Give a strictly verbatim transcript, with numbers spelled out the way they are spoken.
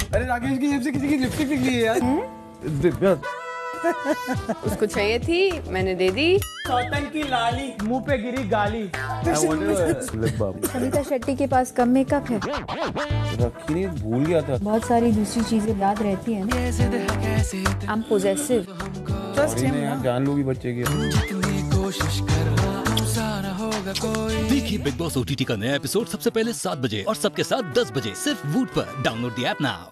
अरे राकेश की जेब से किसी की लिपस्टिक निकली है यार। उसको चाहिए थी, मैंने दे दी। सौतन की लाली मुंह पे गिरी गाली। सविता शेट्टी के पास कम मेकअप है, रखी नहीं, भूल गया था। बहुत सारी दूसरी चीजें याद रहती है ना। I'm possessive. जान लूंगी बच्चे की। देखिए बिग बॉस ओटीटी का नया एपिसोड सबसे पहले सात बजे और सबके साथ दस बजे सिर्फ वूट पर। Download the app now.